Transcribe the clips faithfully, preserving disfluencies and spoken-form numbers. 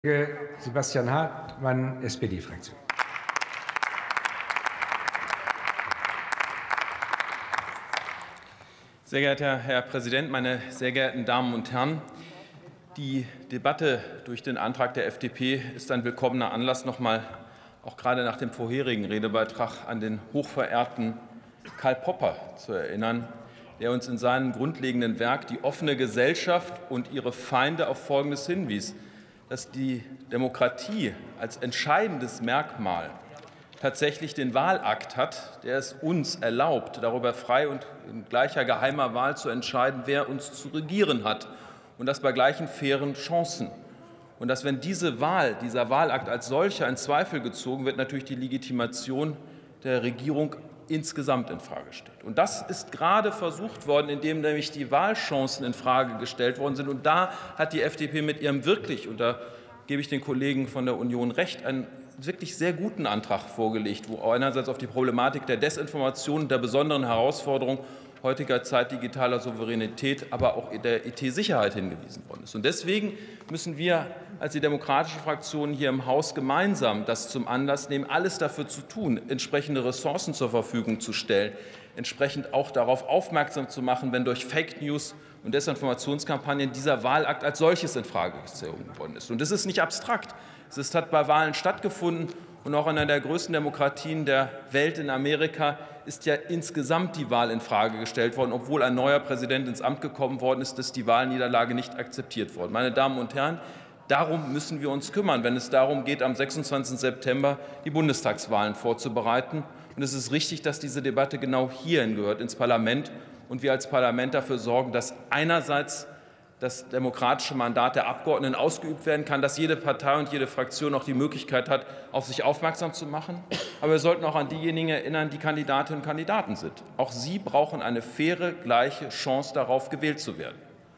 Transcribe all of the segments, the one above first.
Sebastian Hartmann, S P D-Fraktion. Sehr geehrter Herr Präsident, meine sehr geehrten Damen und Herren! Die Debatte durch den Antrag der F D P ist ein willkommener Anlass, noch mal auch gerade nach dem vorherigen Redebeitrag an den hochverehrten Karl Popper zu erinnern, der uns in seinem grundlegenden Werk Die offene Gesellschaft und ihre Feinde auf Folgendes hinwies: dass die Demokratie als entscheidendes Merkmal tatsächlich den Wahlakt hat, der es uns erlaubt, darüber frei und in gleicher geheimer Wahl zu entscheiden, wer uns zu regieren hat, und das bei gleichen fairen Chancen. Und dass, wenn diese Wahl, dieser Wahlakt als solcher in Zweifel gezogen wird, natürlich die Legitimation der Regierung insgesamt infrage stellt. Und das ist gerade versucht worden, indem nämlich die Wahlchancen infrage gestellt worden sind. Und da hat die F D P mit ihrem wirklich, und da gebe ich den Kollegen von der Union recht, einen wirklich sehr guten Antrag vorgelegt, wo einerseits auf die Problematik der Desinformation und der besonderen Herausforderung heutiger Zeit digitaler Souveränität, aber auch der I T-Sicherheit hingewiesen worden ist. Und deswegen müssen wir als die demokratische Fraktion hier im Haus gemeinsam das zum Anlass nehmen, alles dafür zu tun, entsprechende Ressourcen zur Verfügung zu stellen, entsprechend auch darauf aufmerksam zu machen, wenn durch Fake News und Desinformationskampagnen dieser Wahlakt als solches infrage gezogen worden ist. Und das ist nicht abstrakt. Es hat bei Wahlen stattgefunden, und auch in einer der größten Demokratien der Welt, in Amerika, ist ja insgesamt die Wahl infrage gestellt worden, obwohl ein neuer Präsident ins Amt gekommen worden ist, ist die Wahlniederlage nicht akzeptiert worden. Meine Damen und Herren, darum müssen wir uns kümmern, wenn es darum geht, am sechsundzwanzigsten September die Bundestagswahlen vorzubereiten. Und es ist richtig, dass diese Debatte genau hierhin gehört, ins Parlament, und wir als Parlament dafür sorgen, dass einerseits das demokratische Mandat der Abgeordneten ausgeübt werden kann, dass jede Partei und jede Fraktion auch die Möglichkeit hat, auf sich aufmerksam zu machen. Aber wir sollten auch an diejenigen erinnern, die Kandidatinnen und Kandidaten sind. Auch sie brauchen eine faire, gleiche Chance darauf, gewählt zu werden.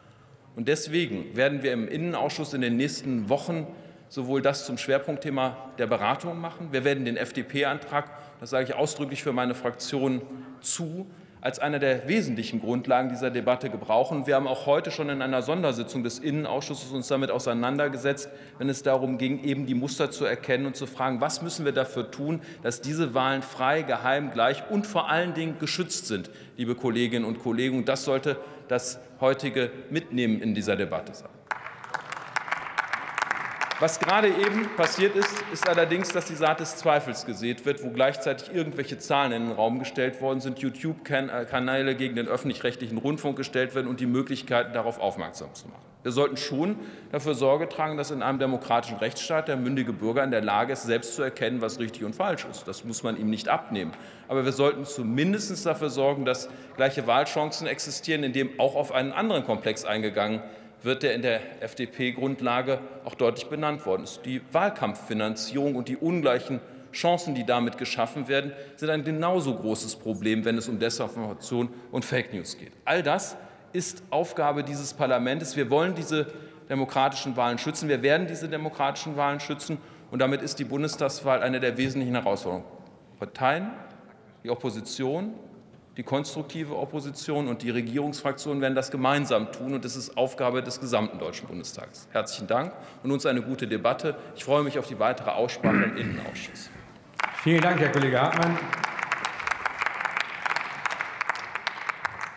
Und deswegen werden wir im Innenausschuss in den nächsten Wochen sowohl das zum Schwerpunktthema der Beratung machen. Wir werden den F D P-Antrag, das sage ich ausdrücklich für meine Fraktion zu, als eine der wesentlichen Grundlagen dieser Debatte gebrauchen. Wir haben auch heute schon in einer Sondersitzung des Innenausschusses uns damit auseinandergesetzt, wenn es darum ging, eben die Muster zu erkennen und zu fragen, was müssen wir dafür tun, dass diese Wahlen frei, geheim, gleich und vor allen Dingen geschützt sind, liebe Kolleginnen und Kollegen. Und das sollte das heutige Mitnehmen in dieser Debatte sein. Was gerade eben passiert ist, ist allerdings, dass die Saat des Zweifels gesät wird, wo gleichzeitig irgendwelche Zahlen in den Raum gestellt worden sind, YouTube-Kanäle gegen den öffentlich-rechtlichen Rundfunk gestellt werden und die Möglichkeiten, darauf aufmerksam zu machen. Wir sollten schon dafür Sorge tragen, dass in einem demokratischen Rechtsstaat der mündige Bürger in der Lage ist, selbst zu erkennen, was richtig und falsch ist. Das muss man ihm nicht abnehmen. Aber wir sollten zumindest dafür sorgen, dass gleiche Wahlchancen existieren, indem auch auf einen anderen Komplex eingegangen wird. wird, der in der F D P-Grundlage auch deutlich benannt worden ist. Die Wahlkampffinanzierung und die ungleichen Chancen, die damit geschaffen werden, sind ein genauso großes Problem, wenn es um Desinformation und Fake News geht. All das ist Aufgabe dieses Parlaments. Wir wollen diese demokratischen Wahlen schützen. Wir werden diese demokratischen Wahlen schützen. Und damit ist die Bundestagswahl eine der wesentlichen Herausforderungen. Parteien, die Opposition, die konstruktive Opposition und die Regierungsfraktionen werden das gemeinsam tun, und das ist Aufgabe des gesamten Deutschen Bundestages. Herzlichen Dank und uns eine gute Debatte. Ich freue mich auf die weitere Aussprache im Innenausschuss. Vielen Dank, Herr Kollege Hartmann.